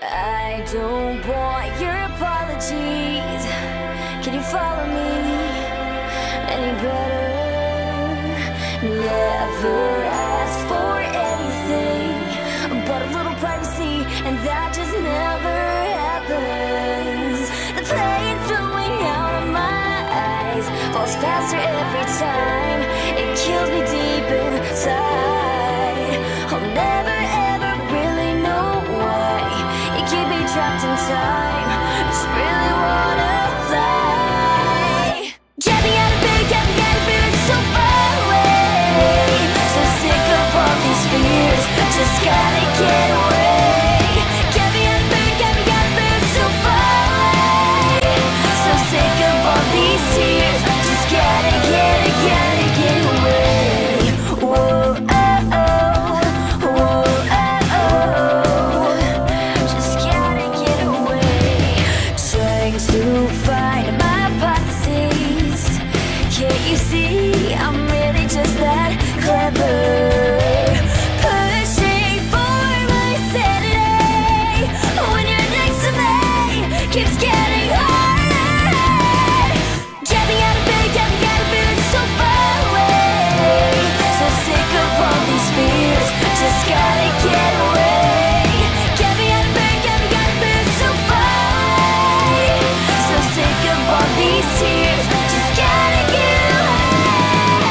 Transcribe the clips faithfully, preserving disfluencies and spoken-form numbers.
I don't want your apologies. Can you follow me any better? Never ask for anything but a little privacy, and that just never happens. The pain flowing out of my eyes falls faster every time. It kills me deep inside. I'll never ever really know why you keep me trapped in time. Just really wanna fly. Get me out of bed, get me out of bed, so far away. So sick of all these fears, just gotta get away. Get me out of bed, get me out of bed, so far away. So sick of all these tears, just gotta get, gotta get away. Whoa, oh, oh, whoa, oh, oh. Just gotta get away. Trying to find my hypotheses. Can't you see I'm really just that clever? Pushing for my sanity when you're next to me keeps getting harder. Get me out of bed, get me out of bed, so far away. So sick of all these fears, just gotta get away. Get me out of bed, get me out of bed, so far away. So sick of all these tears, just gotta get away.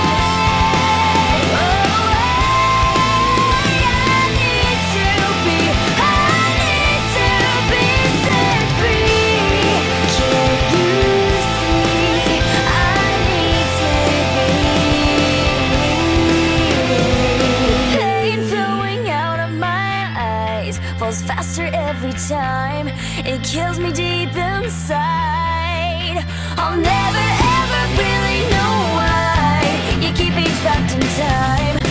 Oh, I need to be, I need to be set free. Can't you see? I need to be. Pain flowing out of my eyes falls faster every time. It kills me deep inside. I'll never ever really know why you keep me trapped in time.